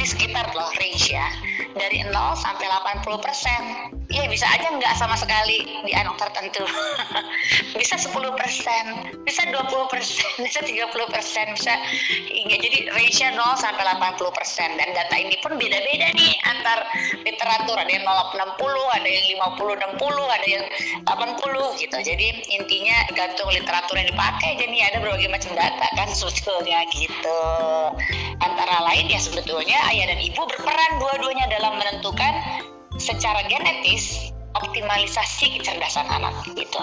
di sekitar loh range ya, dari 0 sampai 80%. Ya bisa aja nggak sama sekali di anak tertentu. Bisa 10%, bisa 20%, bisa 30%, bisa hingga jadi range-nya 0 sampai 80%. Dan data ini pun beda-beda nih antar literatur, ada yang 0-60, ada yang 50-60, ada yang 80 gitu. Jadi intinya gantung literatur yang dipakai, jadi ada berbagai macam data kan sebetulnya gitu. Antara lain ya sebetulnya ayah dan ibu berperan dua-duanya dalam menentukan secara genetis optimalisasi kecerdasan anak gitu.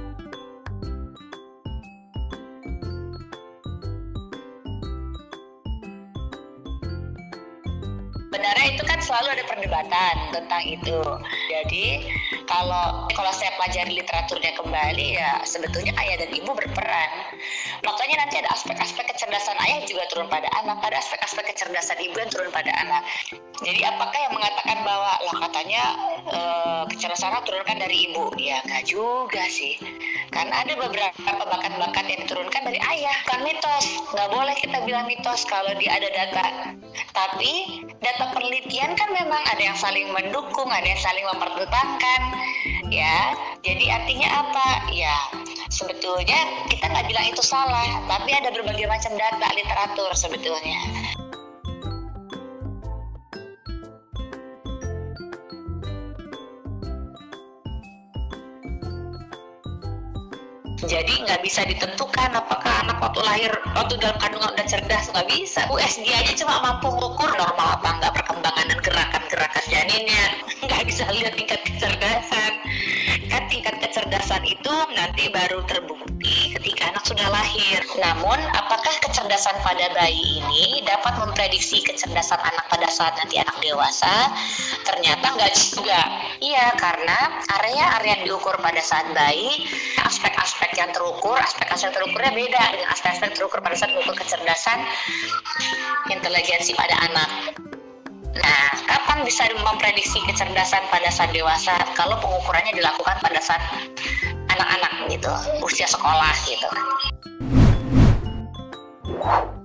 Sebenarnya itu kan selalu ada perdebatan tentang itu. Jadi kalau saya pelajari literaturnya kembali ya sebetulnya ayah dan ibu berperan. Makanya nanti ada aspek-aspek kecerdasan ayah juga turun pada anak, ada aspek-aspek kecerdasan ibu yang turun pada anak. Jadi apakah yang mengatakan bahwa lah katanya kecerdasan anak turunkan dari ibu? Ya nggak juga sih. Karena ada beberapa bakat-bakat yang diturunkan dari ayah. Bukan mitos, nggak boleh kita bilang mitos kalau dia ada data. Tapi data penelitian kan memang ada yang saling mendukung, ada yang saling mempertentangkan, ya. Jadi artinya apa? Ya sebetulnya kita nggak bilang itu salah, tapi ada berbagai macam data literatur sebetulnya. Jadi nggak bisa ditentukan apakah anak waktu dalam kandungan udah cerdas, nggak bisa. USG aja cuma mampu mengukur normal apa enggak perkembangan dan gerakan-gerakan janinnya, nggak bisa lihat tingkat kecerdasan. Kan tingkat kecerdasan itu nanti baru terbukti ketika anak sudah lahir. Namun apakah kecerdasan pada bayi ini dapat memprediksi kecerdasan anak pada saat nanti anak dewasa? Ternyata nggak juga. Iya, karena area-area yang diukur pada saat bayi, aspek-aspek yang terukur, aspek-aspek terukurnya beda dengan aspek-aspek terukur pada saat mengukur kecerdasan inteligensi pada anak. Nah, kapan bisa memprediksi kecerdasan pada saat dewasa? Kalau pengukurannya dilakukan pada saat anak-anak gitu, usia sekolah gitu.